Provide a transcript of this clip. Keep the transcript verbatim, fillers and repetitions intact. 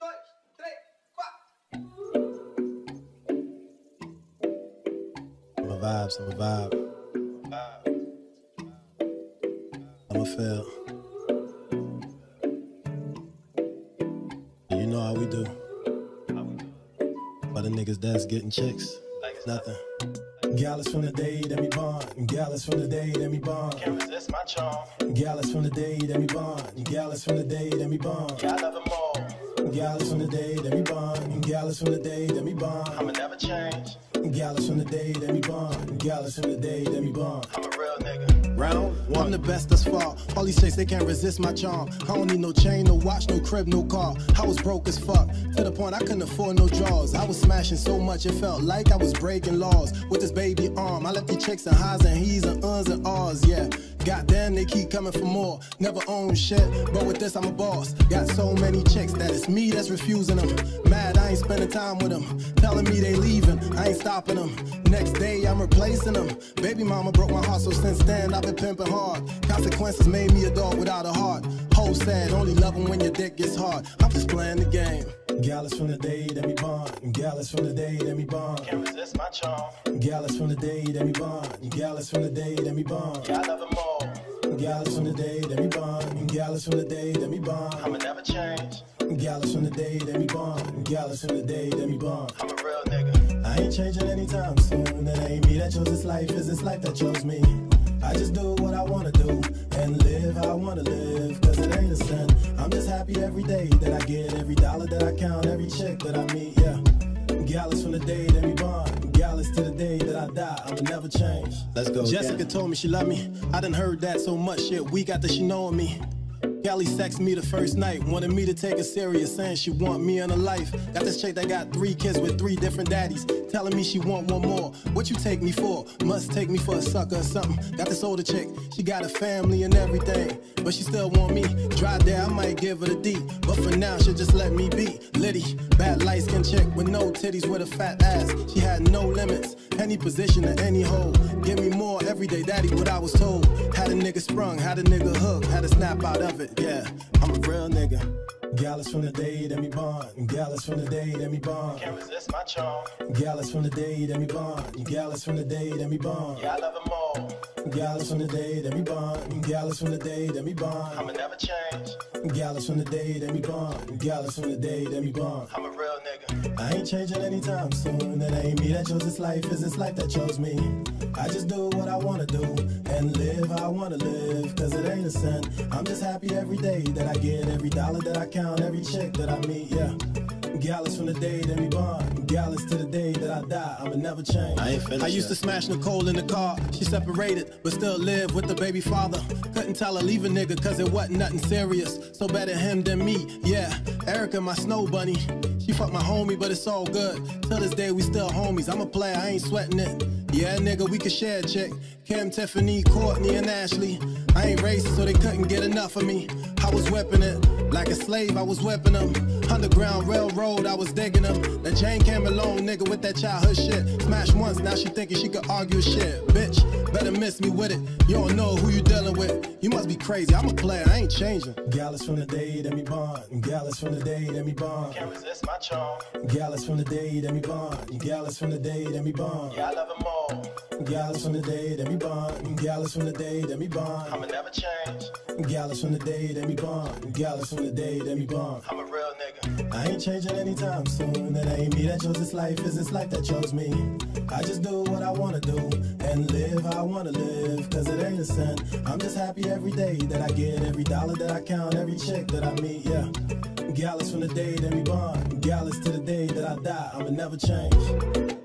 I'm a vibes, I'm a vibe. I'm a feel. You know how we do. But the niggas that's getting chicks, nothing. Gyaliss from the day that we bond. Gyaliss from the day that we bond. Can't resist my charm. Gyaliss from the day that we bond. Gyaliss from the day that we bond. Yeah, I love them all. Gyaliss from the day that we bond. Gyaliss from the day that we bond. I'ma never change. Gyaliss from the day that we bond. Gyaliss from the day that we bond. I'm a real nigga. Round one. I'm the best thus far. All these chicks, they can't resist my charm. I don't need no chain, no watch, no crib, no car. I was broke as fuck, to the point I couldn't afford no draws. I was smashing so much it felt like I was breaking laws. With this baby arm, I left the chicks in highs and he's and uns and ahs, yeah. Goddamn, they keep coming for more. Never own shit, but with this I'm a boss. Got so many chicks that it's me that's refusing them. Mad I ain't spending time with them. Telling me they leaving, I ain't stopping them. Next day I'm replacing them. Baby mama broke my heart, so since then I've been pimping hard. Consequences made me a dog without a heart. Whole sad, only love them when your dick gets hard. I'm just playing the game. Gyaliss from the day that we bond. Gyaliss from the day that we bond. Can't resist my charm. Gyaliss from the day that we bond. Gyaliss from the day that we bond. Yeah, I love them all. Gyaliss from the day that we bond. Gyaliss from the day that we bond. I'ma never change. Gyaliss from the day that we bond. Gyaliss from the day that we bond. I'm a real nigga. I ain't changing anytime soon. It ain't me that chose this life, it's this life that chose me. I just do what I wanna do and live how I wanna live, cause it ain't a sin. I'm just happy every day that I get, every dollar that I count, every chick that I meet, yeah. Gyaliss from the day that we bond. Gyaliss to the day that I die, I'ma never change. Let's go. Jessica again. Told me she loved me. I done heard that so much shit, week after she knowing me. Kelly sexted me the first night, wanted me to take it serious, saying she want me in her life. Got this chick that got three kids with three different daddies, telling me she want one more. What you take me for? Must take me for a sucker or something. Got this older chick, she got a family and everything, but she still want me. Dry there, I might give her the D, but for now she'll just let me be. Liddy, bad light skin chick with no titties with a fat ass. She had no limits, any position or any hole. Give me more every day, daddy, what I was told. Had a nigga sprung, had a nigga hooked, had a snap out of it. Yeah, I'm a real nigga. Gyaliss from the day that we bond. Gyaliss from the day that we bond. Can't resist my charm. Gyaliss from the day that we bond. Gyaliss from the day that we bond. Yeah, I love them all. Gyaliss from the day that we bond. Gyaliss from the day that we bond. I'ma never change. Gyaliss from the day that we bond. Gyaliss from the day that we bond. I'm a real nigga. I ain't changing anytime soon. It ain't me that chose this life, it's this life that chose me. I just do what I wanna do and live how I wanna live, cause it ain't a sin. I'm just happy every day that I get, every dollar that I count, every chick that I meet, yeah. Gyaliss from the day that we bond. Gyaliss to the day that I die, I'ma never change. I ain't finished I used yet. to smash Nicole in the car. She separated, but still lived with the baby father. Couldn't tell her leave a nigga cause it wasn't nothing serious. So better him than me, yeah. Erica, my snow bunny. She fucked my homie, but it's all good. Till this day, we still homies. I'm a player, I ain't sweating it. Yeah, nigga, we could share a chick. Kim, Tiffany, Courtney, and Ashley. I ain't racist, so they couldn't get enough of me. I was whipping it. Like a slave, I was whipping them. Underground railroad, I was digging them. That Jane came alone, nigga, with that childhood shit. Smashed once, now she thinking she could argue shit. Bitch, better miss me with it. You don't know who you dealing with. You must be crazy, I'm a player, I ain't changing. Gyaliss from the day that we bond. Gyaliss from the day that we bond. Can't resist my charm. Gyaliss from the day that we bond. Gyaliss from the day that we bond. Yeah, I love them all. Gyaliss from the day that we bond. Gyaliss from the day that we bond. I'ma never change. Gyaliss from the day that we bond. Gyaliss from the day that we bond. I'm a real nigga. I ain't changing anytime soon. It ain't me that chose this life, it's this life that chose me. I just do what I wanna do and live how I wanna live, cause it ain't a sin. I'm just happy every day that I get, every dollar that I count, every chick that I meet, yeah. Gyaliss from the day that we bond. Gyaliss to the day that I die, I'ma never change.